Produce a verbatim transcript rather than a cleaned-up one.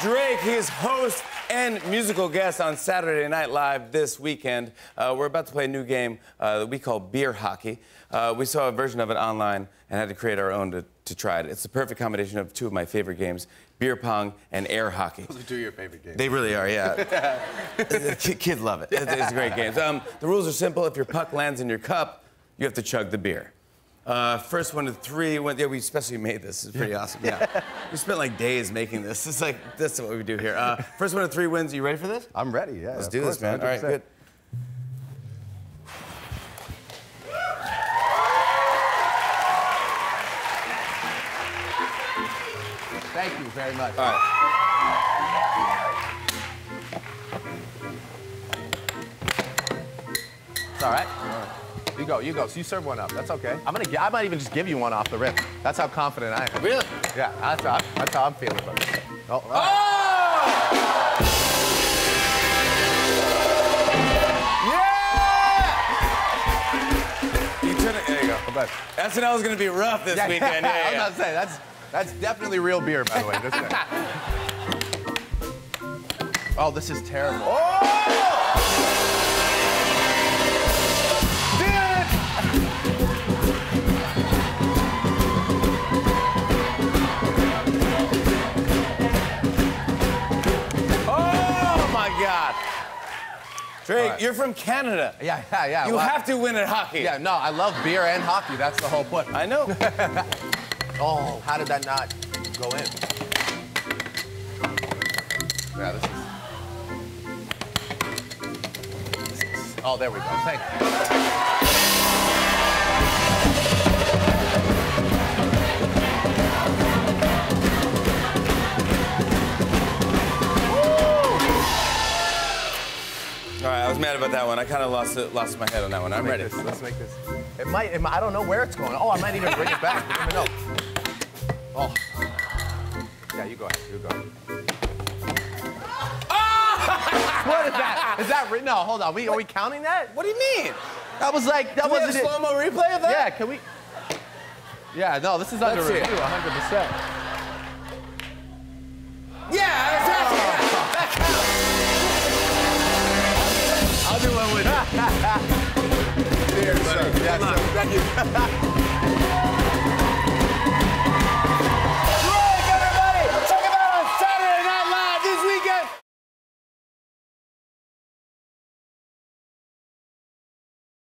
Drake. He is host and musical guest on Saturday Night Live this weekend. Uh, we're about to play a new game uh, that we call beer hockey. Uh, we saw a version of it online and had to create our own to, to try it. It's the perfect combination of two of my favorite games, beer pong and air hockey. Those are two of your favorite games. They really are, yeah. Kids love it. It's a great game. Um, the rules are simple. If your puck lands in your cup, you have to chug the beer. Uh, first one to three. One, yeah, we especially made this. It's pretty awesome. Yeah, we spent like days making this. It's like this is what we do here. Uh, first one to three wins. You ready for this? I'm ready. Yeah. Let's do this, man. All right, good. Thank you very much. All right. It's all right. All right. You go, you go. So you serve one up. That's okay. I'm gonna. I might even just give you one off the rip. That's how confident I am. Really? Yeah. That's how, that's how I'm feeling about it. Oh! All right. Oh! Yeah! You turn it. There you go. Okay. S N L is gonna be rough this Yeah, weekend. Yeah, yeah, I was yeah. about to say that's that's definitely real beer, by the way. This thing. Oh, this is terrible. Oh! Drake, right. You're from Canada. Yeah, yeah, yeah. You well, have to win at hockey. Yeah, no, I love beer and hockey. That's the whole point. I know. Oh, how did that not go in? Yeah, this is... This is... Oh, there we go. Thank you. All right, I was mad about that one. I kind of lost it, lost my head on that one. I'm ready. This, let's make this. It might, it might. I don't know where it's going. Oh, I might even bring it back. I don't even know. Oh. Yeah, you go ahead. You go ahead. Oh! What is that? Is that written? No, hold on. We, are we counting that? What do you mean? That was like, that Do wasn't we have a slow-mo replay of that? Yeah, can we? Yeah, no, this is under review, one hundred percent. Yeah, exactly. Oh. That counts. I'll do one with you. Cheers, buddy. Yes, sir. Thank you.